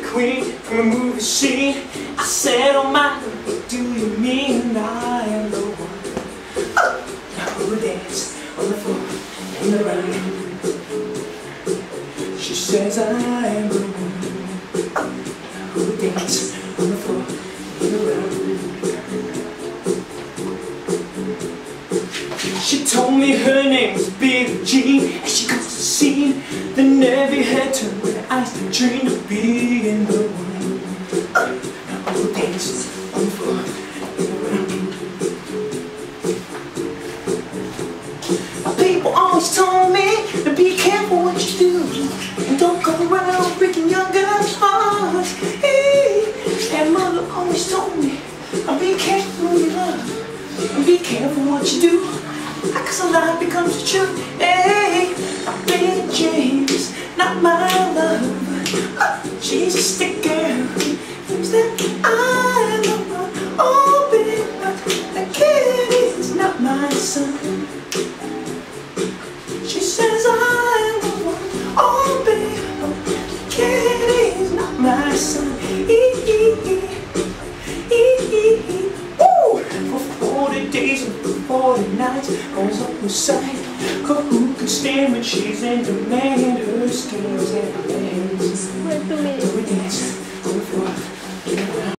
queen from a movie scene. I said, oh my, what do you mean I am the one? Now who will dance on the floor in the round? She says I am the one. Now who will dance on the floor in the round? She told me her name was Billie Jean, and she goes to scene. Then every head turned when I dreamed of being the one. Now who will dance on the floor in the round? People always told me to be careful what you do, and don't go around breaking young girls' hearts. And mother always told me, be careful who you love, and be careful what you do, cause a lie becomes the truth. Hey, Billie Jean's not my love. She's a stick girl. Thinks that I'm the one. Oh, baby, the kid is not my son. She says I'm the one. Oh, baby, the kid is not my son. For 40 days and 40 nights, goes up the side. Who can stand when she's in demand? Her skills and her legs. Do we dance?